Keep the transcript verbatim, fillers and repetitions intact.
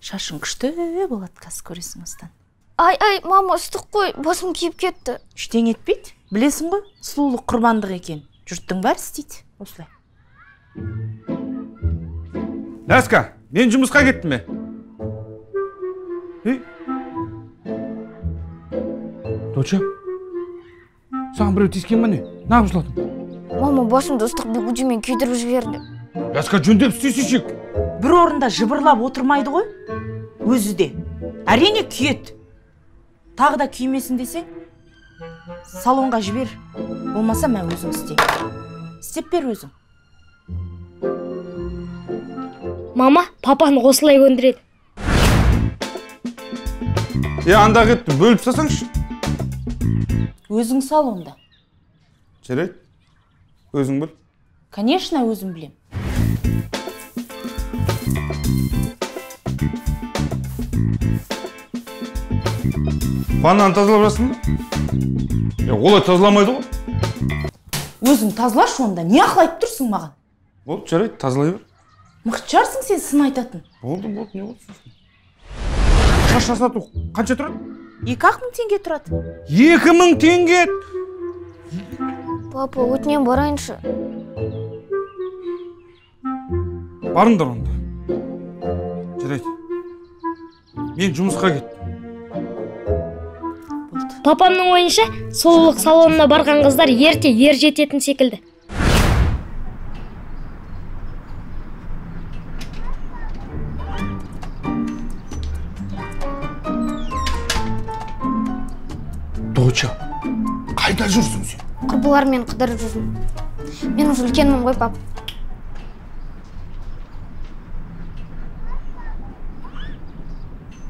Шашың күшті болады, қазір көресің осыдан. Ай, ай, мама, ыстық қой, басым киіп кетті. Ештеңе етпейді. Білесің ғой, сұлулық құрбандық екен. Жұрттың бәрі істейді, осылай. Ләска, мен жұмысқа кеттім бе? Доча, саған біреу тиіскен бе не? Нағып жыладың? Мама, басымды ыстық бигудимен күйдіріп жіберді. Ләска, жөндеп істейсің. Бір орында жыбырлап отырмайды ғой, өзі де. Әрине күйет. Тағы да күймесін десең, салонға жібер. Болмаса мен өзім істейм. Істеп бер өзің. Мама, папаны осылай көндіреді. Е, анда кетті, бөліп сасаңшы. Өзің салонда. Жарайды. Өзің біл. Конечно, өзім білем. Ваннаны тазалап жатсың ба? Е, олай тазаламайды ғой. Өзің тазалаш онда, не ақылайып тұрсың маған? Болды, жарайды, тазалай бер. Мықты жарсың сен сын айтатын. Болды, болды, не болды? Шаш жасату қанша тұрады? Екі ақ мың теңге тұрады. Екі мың теңге? Папа, өтінен барайыншы. Барыңдар онда. Жарайды. Мен жұмысқа кеттім. Папамның ойынша, сұлулық салонына барған қыздар ерте ер жететін секілді. Доча, қайда жүрсің сен? Құрбылармен қыдырып жүрдім. Мен уже үлкенмін ғой, пап.